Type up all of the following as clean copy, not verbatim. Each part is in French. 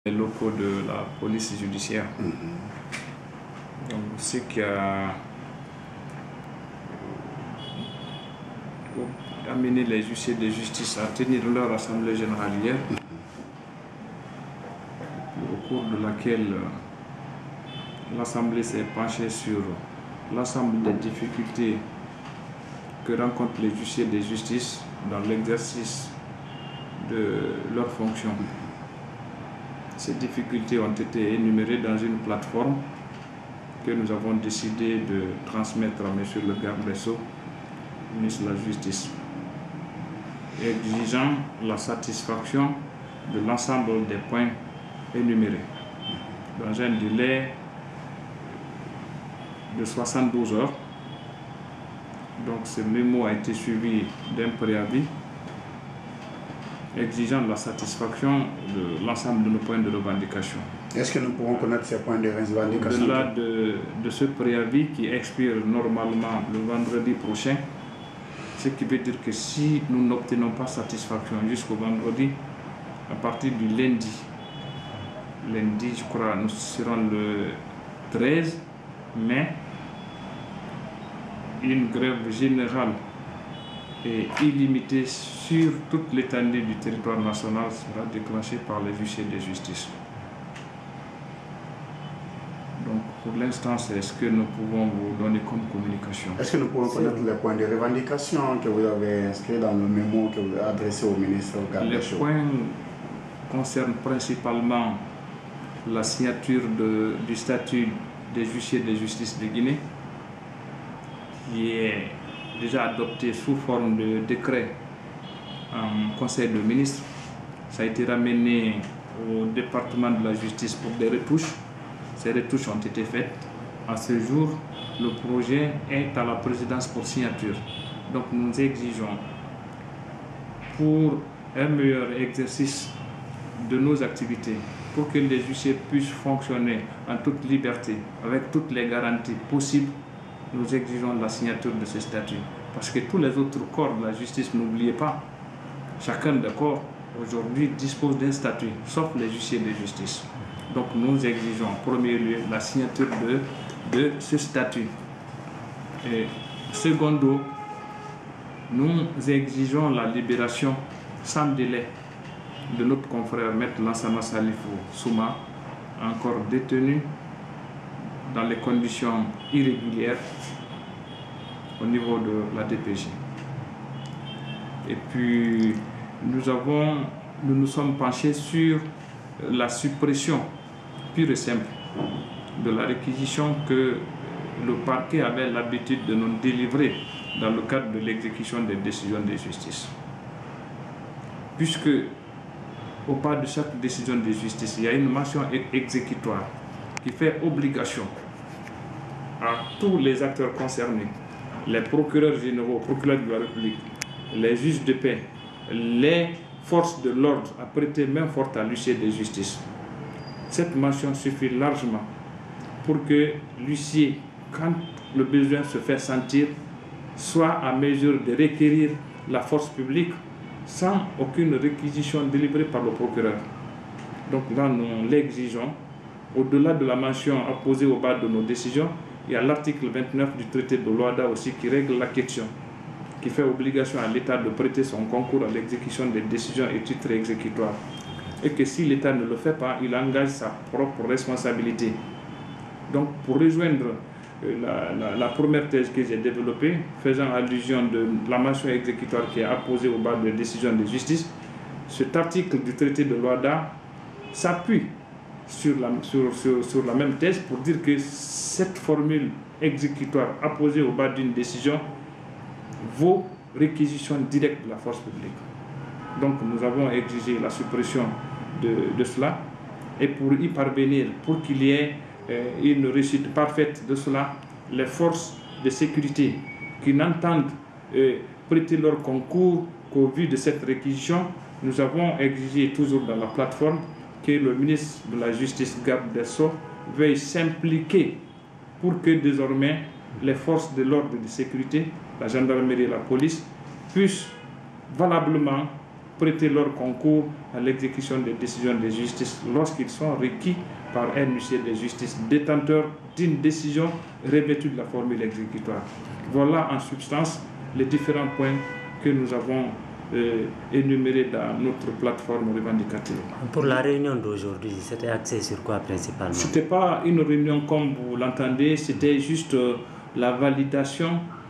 les locaux de la police judiciaire. Donc, ce qui a amené les huissiers de justice à tenir leur assemblée générale hier, au cours de laquelle l'assemblée s'est penchée sur l'ensemble des difficultés que rencontrent les huissiers de justice dans l'exercice de leurs fonctions. Ces difficultés ont été énumérées dans une plateforme que nous avons décidé de transmettre à M. le garde des Sceaux, ministre de la Justice, exigeant la satisfaction de l'ensemble des points énumérés dans un délai de 72 heures. Donc ce mémo a été suivi d'un préavis exigeant la satisfaction de l'ensemble de nos points de revendication. Est-ce que nous pouvons connaître ces points de revendication? Au-delà de ce préavis qui expire normalement le vendredi prochain, ce qui veut dire que si nous n'obtenons pas satisfaction jusqu'au vendredi, à partir du lundi, je crois, nous serons le 13 mai, une grève générale et illimitée sur toute l'étendue du territoire national sera déclenchée par les huissiers de justice. Donc pour l'instant, c'est ce que nous pouvons vous donner comme communication. Est-ce que nous pouvons connaître les points de revendication que vous avez inscrits dans le mémo que vous avez adressé au ministre garde des Sceaux? Les points concernent principalement la signature du statut des huissiers de justice de Guinée, qui est déjà adopté sous forme de décret en Conseil de ministres. Ça a été ramené au département de la justice pour des retouches. Ces retouches ont été faites. À ce jour, le projet est à la présidence pour signature. Donc nous exigeons, pour un meilleur exercice de nos activités, pour que les huissiers puissent fonctionner en toute liberté, avec toutes les garanties possibles, nous exigeons la signature de ce statut. Parce que tous les autres corps de la justice, n'oubliez pas, chacun des corps aujourd'hui dispose d'un statut, sauf les huissiers de justice. Donc nous exigeons en premier lieu la signature de ce statut. Et secondo, nous exigeons la libération sans délai de notre confrère Maître Lansana Salifou Souma, encore détenu dans les conditions irrégulières au niveau de la DPJ. Et puis nous nous sommes penchés sur la suppression pure et simple de la réquisition que le parquet avait l'habitude de nous délivrer dans le cadre de l'exécution des décisions de justice. Puisque au bas de chaque décision de justice, il y a une mention exécutoire qui fait obligation à tous les acteurs concernés, les procureurs généraux, procureurs de la République, les juges de paix, les forces de l'ordre à prêter main forte à l'huissier de justice. Cette mention suffit largement pour que l'huissier, quand le besoin se fait sentir, soit à mesure de requérir la force publique sans aucune réquisition délivrée par le procureur. Donc là, nous l'exigeons. Au-delà de la mention apposée au bas de nos décisions, il y a l'article 29 du traité de l'OHADA aussi qui règle la question, qui fait obligation à l'État de prêter son concours à l'exécution des décisions et titres exécutoires. Et que si l'État ne le fait pas, il engage sa propre responsabilité. Donc pour rejoindre la première thèse que j'ai développée, faisant allusion de la mention exécutoire qui est apposée au bas de décision de justice, cet article du traité de l'OHADA s'appuie sur la même thèse pour dire que cette formule exécutoire apposée au bas d'une décision vaut réquisition directe de la force publique. Donc nous avons exigé la suppression de cela, et pour y parvenir, pour qu'il y ait une réussite parfaite de cela, les forces de sécurité qui n'entendent prêter leur concours qu'au vu de cette réquisition, nous avons exigé toujours dans la plateforme que le ministre de la Justice, garde des Sceaux, veuille s'impliquer pour que désormais les forces de l'ordre et de sécurité, la gendarmerie et la police, puissent valablement prêter leur concours à l'exécution des décisions de justice lorsqu'ils sont requis par un huissier de justice détenteur d'une décision revêtue de la formule exécutoire. Voilà en substance les différents points que nous avons énumérés dans notre plateforme revendicative. Pour la réunion d'aujourd'hui, c'était axé sur quoi principalement? Ce n'était pas une réunion comme vous l'entendez, c'était juste la validation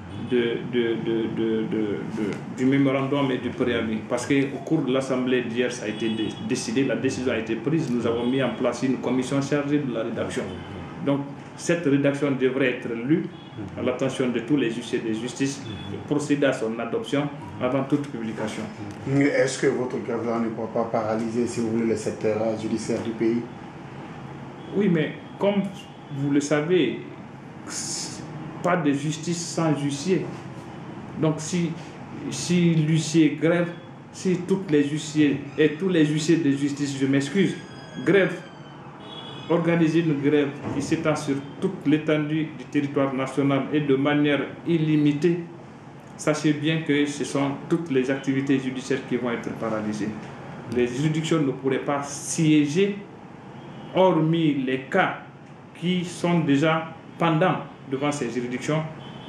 du mémorandum et du préavis. Parce qu'au cours de l'Assemblée d'hier, ça a été décidé, la décision a été prise, nous avons mis en place une commission chargée de la rédaction. Donc, cette rédaction devrait être lue à l'attention de tous les huissiers de justice, procéder à son adoption avant toute publication. Est-ce que votre grève ne pourra pas paralyser, si vous voulez, le secteur judiciaire du pays? Oui, mais comme vous le savez, pas de justice sans huissier. Donc si l'huissier grève, si toutes les huissiers et tous les huissiers de justice, je m'excuse, grève, organiser une grève qui s'étend sur toute l'étendue du territoire national et de manière illimitée, sachez bien que ce sont toutes les activités judiciaires qui vont être paralysées. Les juridictions ne pourraient pas siéger, hormis les cas qui sont déjà pendants devant ces juridictions.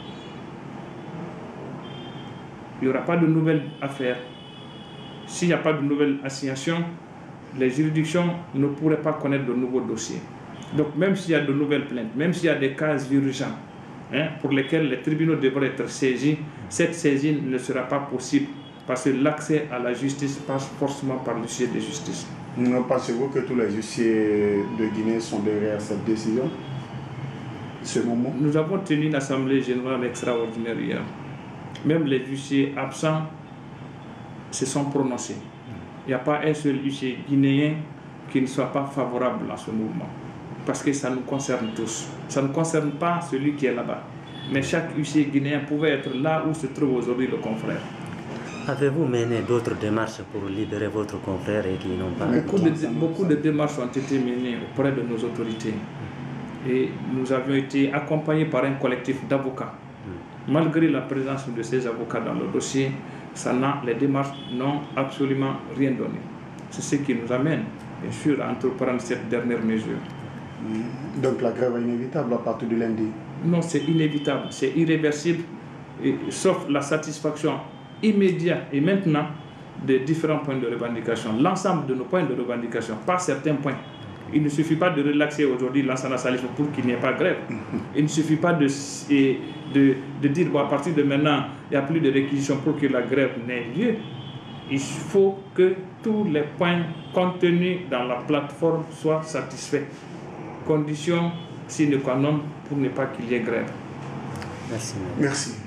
Il n'y aura pas de nouvelles affaires. S'il n'y a pas de nouvelles assignations, les juridictions ne pourraient pas connaître de nouveaux dossiers. Donc même s'il y a de nouvelles plaintes, même s'il y a des cas urgents pour lesquels les tribunaux devraient être saisis, cette saisine ne sera pas possible parce que l'accès à la justice passe forcément par l'huissier de justice. Pensez-vous que tous les huissiers de Guinée sont derrière cette décision, ce moment? Nous avons tenu une assemblée générale extraordinaire hier. Même les huissiers absents se sont prononcés. Il n'y a pas un seul huissier guinéen qui ne soit pas favorable à ce mouvement. Parce que ça nous concerne tous. Ça ne concerne pas celui qui est là-bas. Mais chaque huissier guinéen pouvait être là où se trouve aujourd'hui le confrère. Avez-vous mené d'autres démarches pour libérer votre confrère et qui n'ont pas... Beaucoup de démarches ont été menées auprès de nos autorités. Et nous avions été accompagnés par un collectif d'avocats. Malgré la présence de ces avocats dans le dossier, les démarches n'ont absolument rien donné. C'est ce qui nous amène, bien sûr, à entreprendre cette dernière mesure. Donc la grève est inévitable à partir de lundi? Non, c'est inévitable, c'est irréversible, sauf la satisfaction immédiate et maintenant des différents points de revendication. L'ensemble de nos points de revendication, pas certains points. Il ne suffit pas de relaxer aujourd'hui l'Ansana Salif pour qu'il n'y ait pas de grève. Il ne suffit pas de dire bon, à partir de maintenant, il n'y a plus de réquisition pour que la grève n'ait lieu. Il faut que tous les points contenus dans la plateforme soient satisfaits. Condition sine qua non pour ne pas qu'il y ait grève. Merci. Merci.